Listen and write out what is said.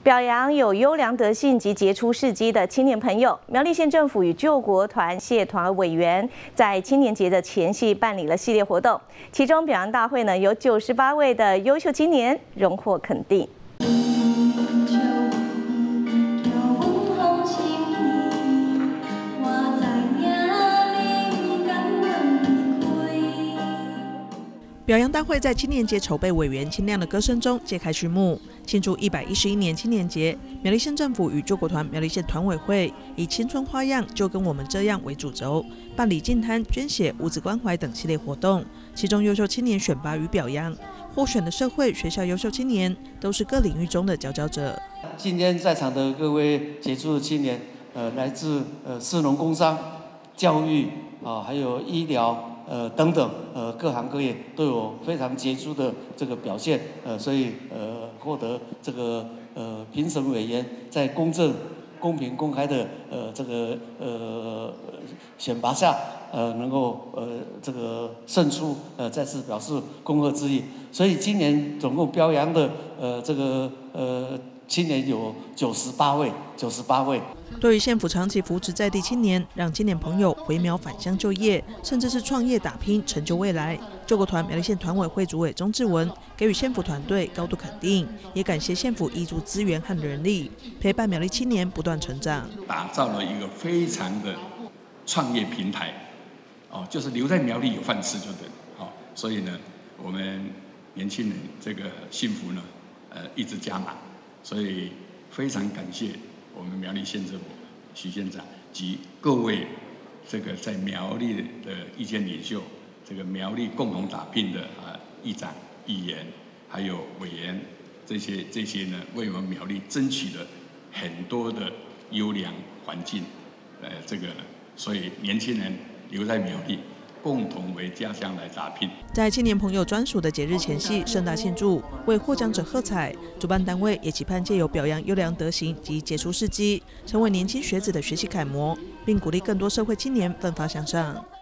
表扬有优良德性及杰出事迹的青年朋友。苗栗县政府与救国团谢团委员在青年节的前夕办理了系列活动，其中表扬大会呢有98位的优秀青年荣获肯定。 表扬大会在青年节筹备委员清亮的歌声中揭开序幕。庆祝111年青年节，苗栗县政府与救国团苗栗县团委会以“青春花样就跟我们这样”为主轴，办理净滩、捐血、物资关怀等系列活动。其中优秀青年选拔与表扬，获选的社会学校优秀青年都是各领域中的佼佼者。 今天在场的各位杰出的青年，来自士农工商、教育还有医疗。 等等，各行各业都有非常杰出的这个表现，所以获得这个评审委员在公正、公平、公开的这个选拔下，能够这个胜出，再次表示恭贺之意。所以今年总共表扬的这个青年有98位。 对于县府长期扶持在地青年，让青年朋友回苗返乡就业，甚至是创业打拼，成就未来。救国团苗栗县团委会主委钟志文给予县府团队高度肯定，也感谢县府挹注资源和人力，陪伴苗栗青年不断成长， 打造了一个非常的创业平台。就是留在苗栗有饭吃就对。所以呢，我们年轻人这个幸福呢，一直加码，所以非常感谢。 我们苗栗县政府徐县长及各位这个在苗栗的意见领袖，这个苗栗共同打拼的议长、议员，还有委员，这些呢，为我们苗栗争取了很多的优良环境，所以年轻人留在苗栗。 共同为家乡来打拼。 在青年朋友专属的节日前夕，盛大庆祝，为获奖者喝彩。主办单位也期盼借由表扬优良德行及杰出事迹，成为年轻学子的学习楷模，并鼓励更多社会青年奋发向上。